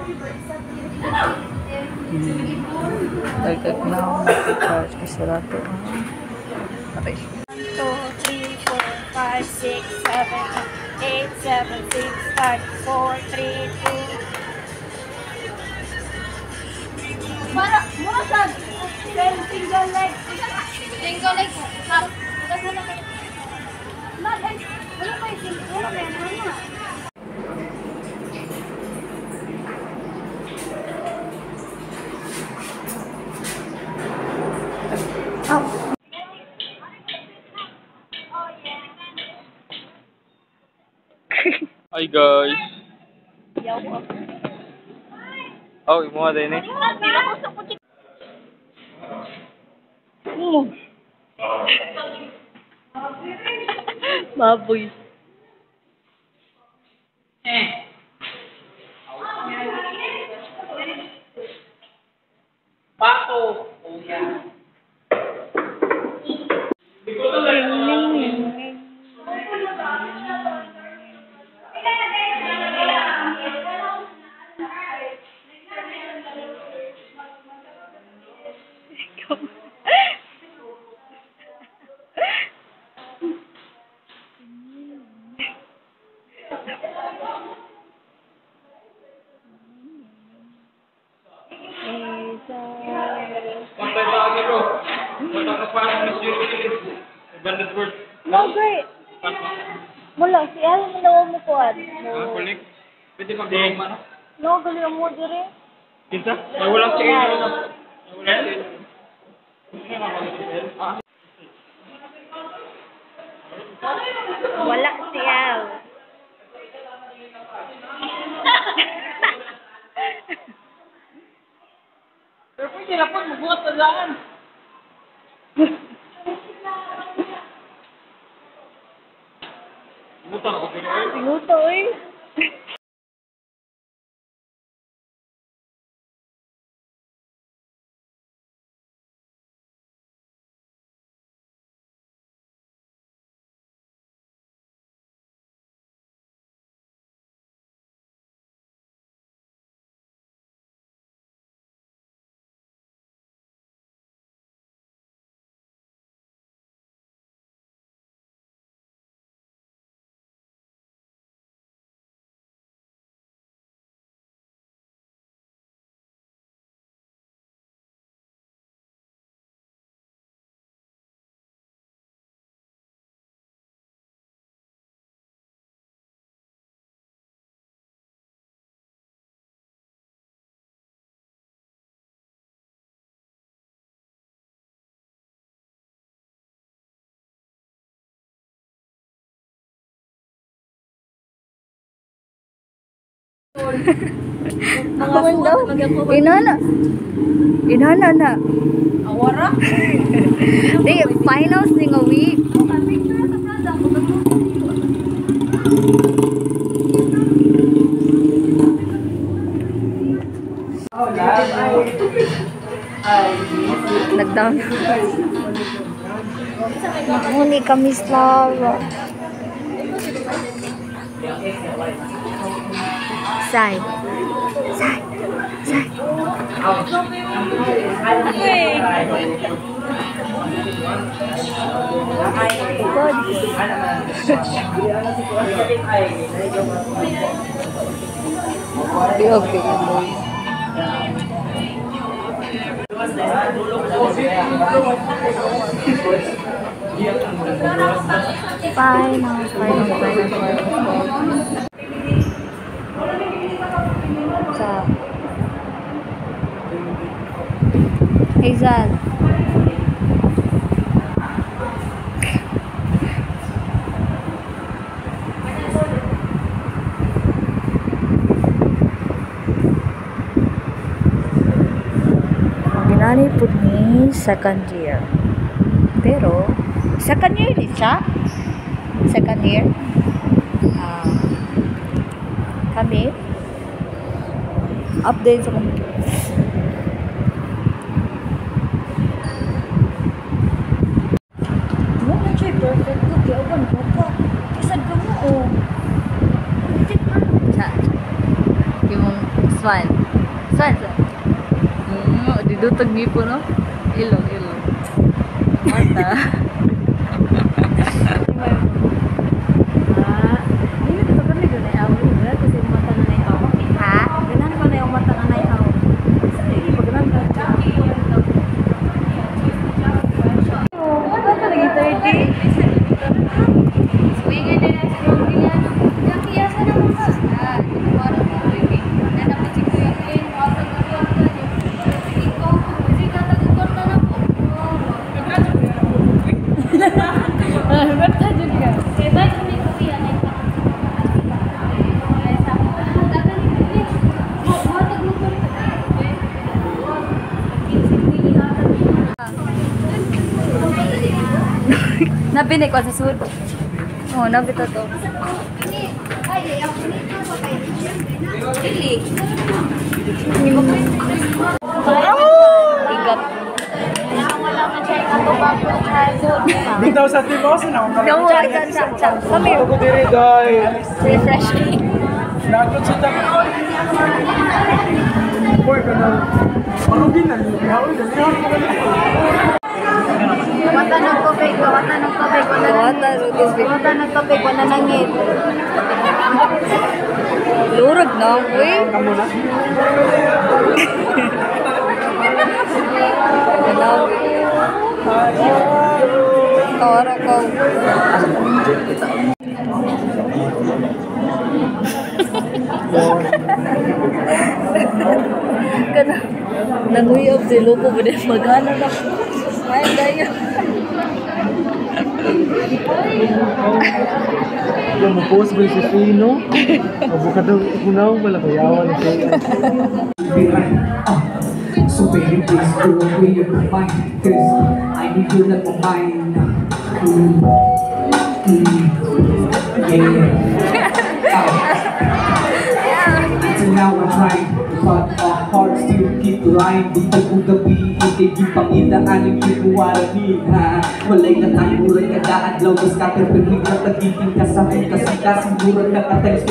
Dagdag na ako mag-charge kasi rato. Okay. 1, 2, 3, 4, 5, 6, 7, 8, 7, 6, 5, 4, 3, 2. Para, muna sa single leg. Single leg. Wala pa yung single leg. Hi guys. Oh, imo din eh. Baboy. Pato. Oh yeah. No, great. Wala, si Alan mo na mo kuhan. Balik. Pwede mag-vlog man. No, gali mo dire. Kita? Ay wala si Eno. Wala si Al. Pero pwede na po magbuhat sa daan. Buta na ko pero eh. Sinuto eh. Awan daw. Inana na. Awara? Di, finals ni nga week. Nag-down. Mahuli kami sa Sai. Sai. Sai. Okay. Final. Hazel. Ginani po ni second year. Pero, second year din siya. Second year. Kami update sa kami. Perfect ko, diyawan ko pa. Kisad ka mo, oh. Yung one. Saan? Didutog niyo po, no? Ilong. Mata. Hindi ito kami doon ay aw. Kasi yung mata na na aw. Ha? Ganan ko na yung mata na na aw. Pagkanan ka. Ano ka lagi 30? Swingin din ang strong yan. Yung kiyasan ng mga sa. Parang mga baby. Nanapit si Kuya Ken. Kapag nagkakta niyo. Ikaw, kasi katagukot na na po. Berta juga. Kaya ko ni Kuya na ito. Kaya sa ako. Dagan ni Kuya. Matagukot na. Nabinig ko sa sud. Oh, nabito to. Ay, ako nito pa kayo. Dili. Igat. Wala man siya ito bago childhood. Bitaw sa team boss na ako. No, come here. Ako diri dai. Refreshing. Nakot sa tak. Boy kana. Ano din na ni hawo din. Wata ng tubig, wata ng tubig, wata ng tubig, wala nangit. Lurag na, uy. Kamu na. Hello. Toro ko. Kana nanguyab si Lupo ba din magana na. Ay, daya. Yung mo-post ba si Fino? Abukado kunaw wala kayawan siya. So baby, please go away your mind, cause I need you like my mind. Until now I'm trying, but our hearts still keep lying. Di pagkugabi, hindi ipangidaan yung kinuwaranin, ha? Walay na tanguran ka daadlaw, mas katerpilin na tagiging kasahin, kasi kasigurang nakatalis.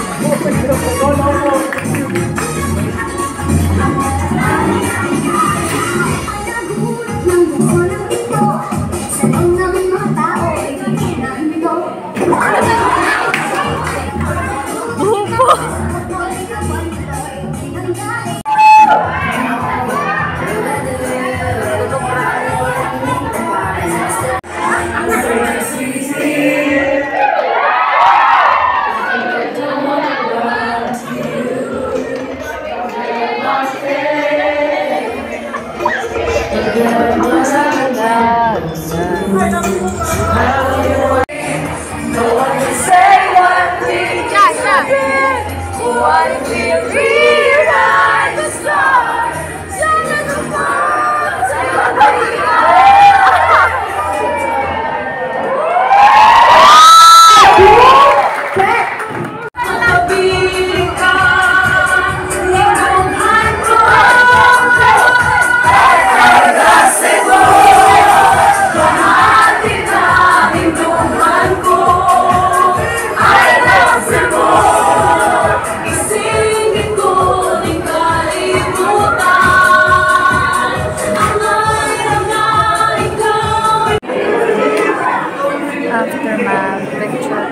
Aftermath picture.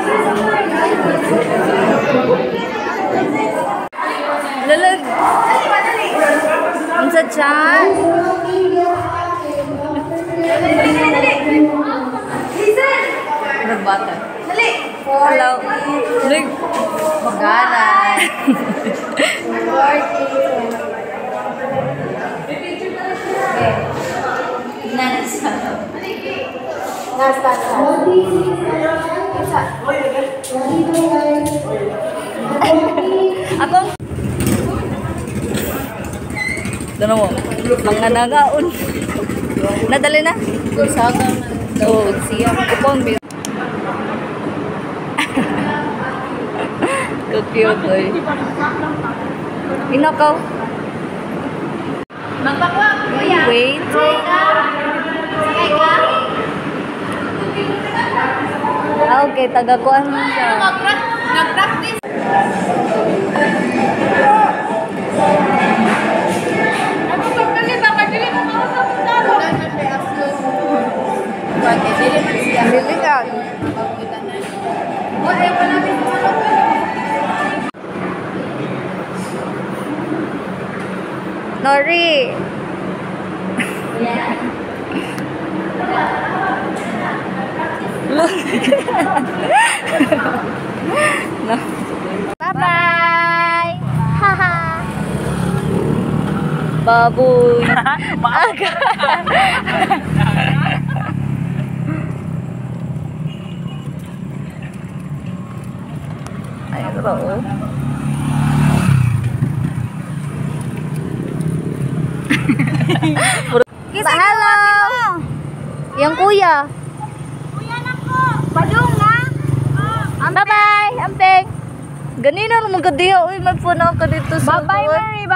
Lalag. Ang sa chan. Nagbata. Hello. Lig. Magalan. Akong Dano mo, mga nagaon. Nadali na? Saga na. Oo, siya. Akong cute, oy. Inakaw. Magpakwak, kuya. Wait. Sakay ka? Okay, taga-kuan mo siya. Nag-practice. Nori. No. Bye-bye. Haha. Baboy. Aga. Ay, totoo. Halo. Yang kuya. Kuya na po. Badung na. Bye-bye, ampeng. Ganina naman ka diya. Uy, may puno ka dito sa Bye-bye, Mary.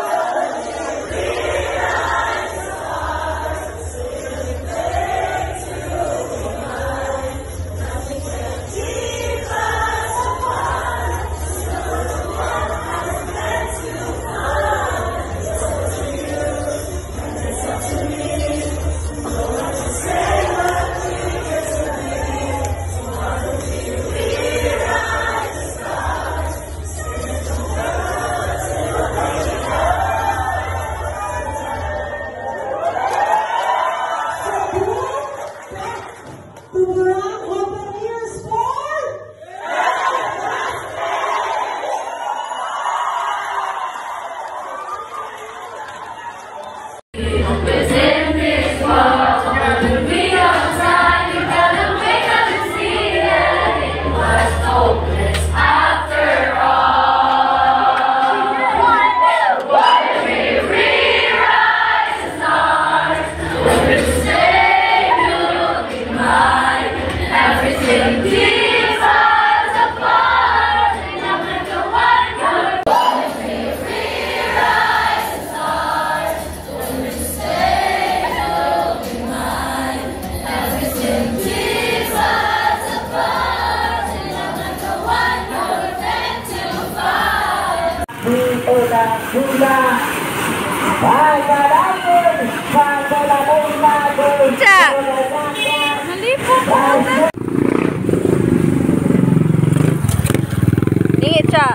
Ingit siya.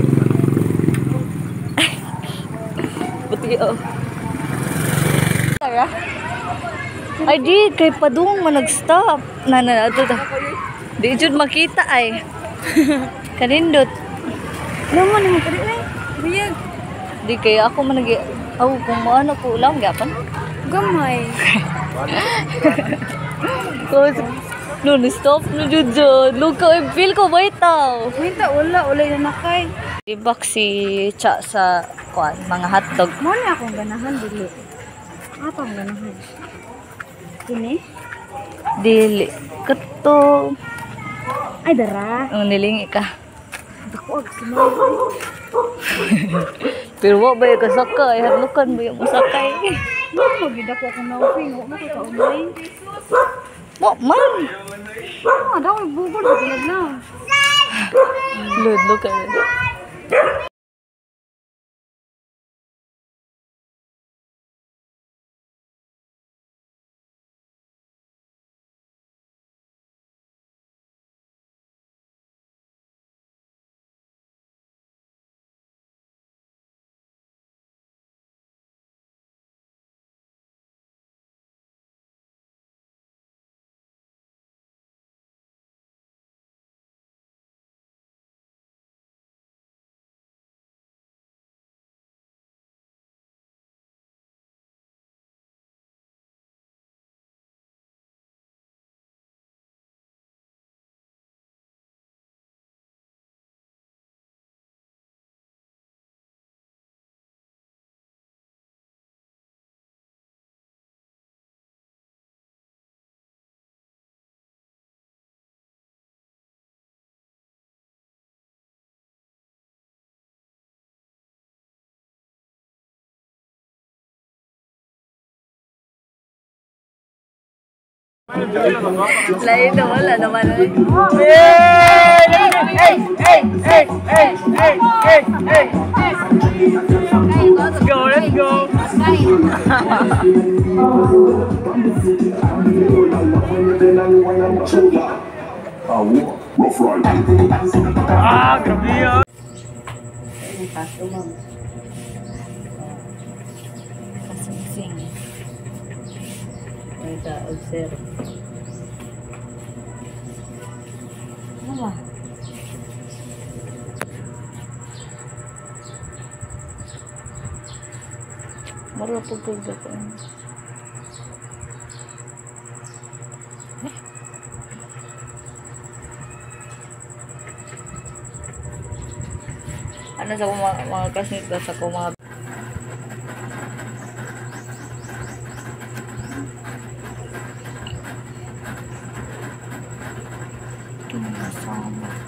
Buti oh. Ay di, kay Padung man nag-stop. Ito. Di jud makita ay. Kanindot. Naman naman ka rin eh. Biyag. Di kaya ako man kung maano ko lang gapan. Gamay. No, stop no jud. Luka, feel ko ba itaw? Minta, wala na nakay. Ibak si Cha sa mga hotdog. Mo na akong ganahan, dili. Apa ang ganahan? Kini? Dili. Kato. Ay, dara. Ang nilingi ka. Dako, agsimay. Pero wa ba yung kasakay? Hadlukan ba yung masakay? Magidako akong nauping. Huwag mo kakaumay. Wa man! Daw, bubol. Pagkinag na. Ludlo ka rin. Lain na wala naman. Let's go, let's go. Ah, grabe yan. Ay, daog, sir. Ano ba? Marapag ko ba ko? Ano sa mga classmates sa mga sama.